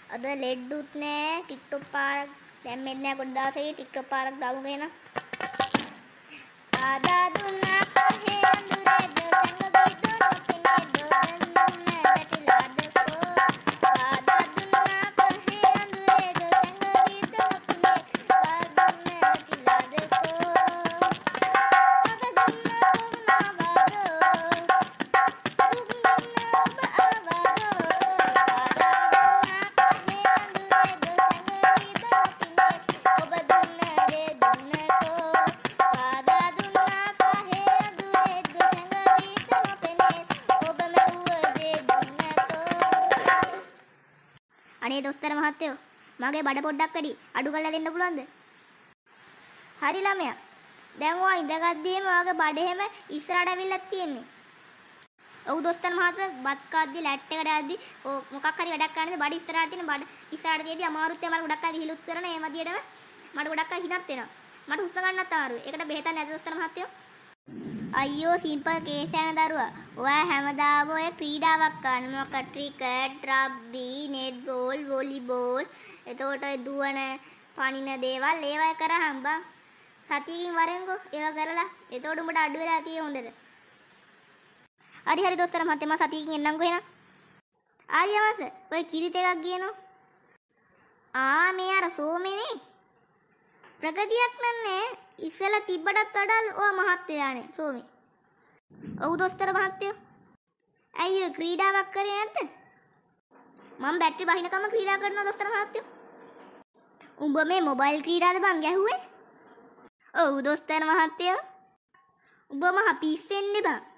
අද ලෙඩ්ඩුත් නෑ ටික්ටොක් පාරක් දැම්මෙත් නෑ පොඩි දවසේ ටික්ටොක් පාරක් දාමු කියලා. ආදා දුන්නා කොහේ අඳුරේද සංග බීදුණු පිනේද දුන්න වැටිලාද කෝ. ආදා දුන්නා කොහේ අඳුරේද සංග බීදුණු පිනේද දුන්න වැටිලාද කෝ. අද දුන්න කොහොමවදෝ අනේ දොස්තර මහත්තයෝ මගේ බඩ පොඩ්ඩක් වැඩි අඩු කරලා දෙන්න පුළුවන්ද? හරි ළමයා. දැන් ඔයා ඉඳගද්දීම ඔයාගේ බඩ එහෙම ඉස්සරහට ඇවිල්ලා තියෙන්නේ. ඔව් දොස්තර මහත්තයා බත් කද්දි ලැට් එකට යද්දි මොකක් හරි වැඩක් කරන්නේ බඩ ඉස්සරහට තියෙන බඩ ඉස්සරහට තියදී අමාරුත් මට ගොඩක් අය විහිළුත් කරන ඒ මදියටම මට ගොඩක් අය හිනත් වෙනවා. මට හුස්ම ගන්නත් අමාරුයි. ඒකට බෙහෙතක් නැද්ද දොස්තර මහත්තයෝ? අයියෝ සිම්පල් කේස් යන දරුවා. ඔයා හැමදාම ඔය ක්‍රීඩාවක් කරන මොකක් ක්‍රිකට්, රග්බි, නෙට්බෝල්, වොලිබෝල්, එතකොට ඔය දුවන, පනින දේවල් ඒවා කරාම බං සතියකින් වරෙන්කෝ ඒවා කරලා. එතකොට උඹට අඩු වෙලා තියෙ හොඳද? හරි දොස්තර මහත්තයා මම සතියකින් එන්නම්කෝ එහෙනම්. ආරියවස ඔය කිරිත එකක් ගේනවා. මේ අර සෝමේනේ. ප්‍රගතියක් නන්නේ. ඉස්සෙල්ලා තිබ්බටත් වඩා ඔය මහත් වෙලානේ සෝමේ. ඔව් දොස්තර මහත්තයෝ. ඇයි ඔය ක්‍රීඩාවක් කරේ නැද්ද? මම බැටරි බහිනකම ක්‍රීඩා කරනවා දොස්තර මහත්තයෝ. උඹ මේ මොබයිල් ක්‍රීඩාද බං ගැහුවේ? ඔව් දොස්තර මහත්තයෝ. උඹ මහ පිස්සෙන්නේ බං.